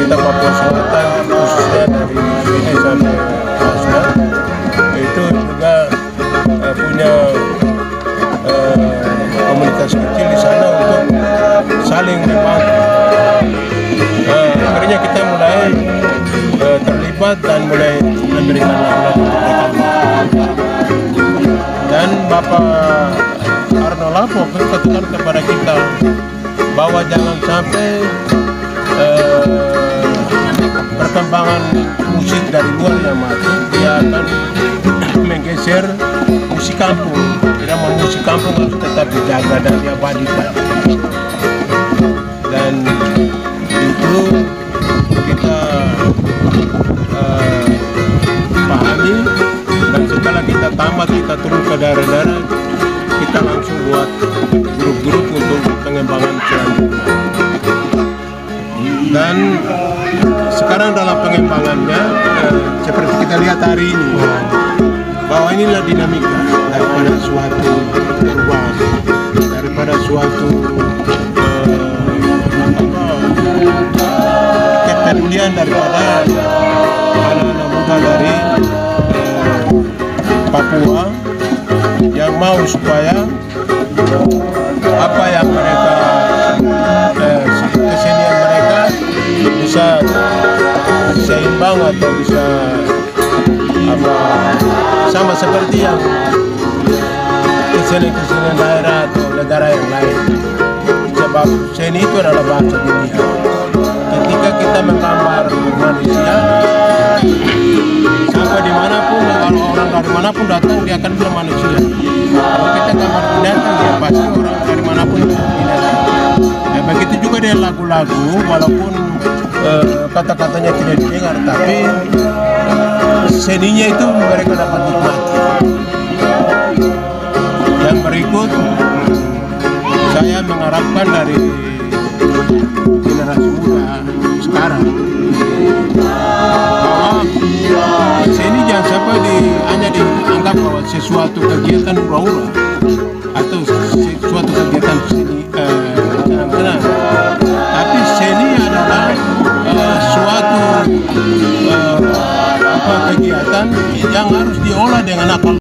kita Papua Selatan, khususnya dari sini sampai Pasca, itu juga punya komunitas kecil di sana untuk saling membantu. Akhirnya kita mulai terlibat dan mulai memberikan laporan untuk mereka. Dan Bapak Arno Lapo katakan kepada kita bahwa jangan sampai perkembangan musik dari luar yang masuk, dia akan menggeser musik kampung. Tidak mau musik kampung harus tetap dijaga dan diabadikan. Dan itu kita pahami, dan setelah kita tamat, kita turun ke daerah-daerah, kita langsung buat grup-grup untuk pengembangan selanjutnya. Dan sekarang dalam pengembangannya, seperti kita lihat hari ini, bahwa inilah dinamika daripada suatu perubahan, daripada suatu kepedulian daripada anak-anak muda dari Papua yang mau supaya apa yang mereka kesenian mereka bisa seimbang atau bisa sama seperti yang kesenian daerah atau negara yang lain. Sebab seni itu adalah bahasa dunia. Ketika kita menggambar manusia, sampai dimanapun, kalau orang dari manapun datang, dia akan bilang manusia. Kalau kita gambar binatang, ya pasti orang dari manapun binatang. Ya, begitu juga dengan lagu-lagu, walaupun kata-katanya tidak didengar, tapi seninya itu mereka dapat nikmati. Yang berikut, saya mengharapkan dari generasi muda sekarang bahwa seni jangan sampai hanya dianggap bahwa sesuatu kegiatan hura-hura atau sesuatu kegiatan seni tenang-tenang, tapi seni adalah suatu kegiatan yang harus diolah dengan akal.